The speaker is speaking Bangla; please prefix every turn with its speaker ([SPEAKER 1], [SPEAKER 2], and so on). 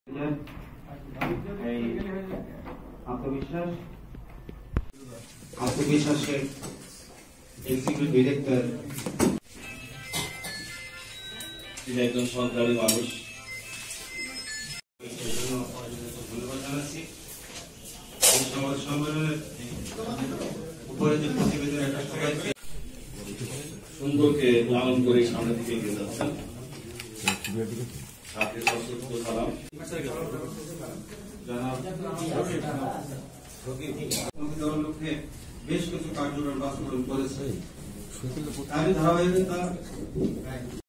[SPEAKER 1] আত্মবিশ্বাসের এক্সিকিউটিভ ডিরেক্টর তিনি একজন সরকারি মানুষ। ধন্যবাদ জানাচ্ছি। সমাজ সম্মেলনের উপরে যে প্রতিবেদন একটা সবাইকে সুন্দরকে লালন করে সামনের দিকে এগিয়ে যাচ্ছেন। বেশ কিছু কার্যক্রম বাস্তবায়ন করেছে। তারই ধারাবাহিকতা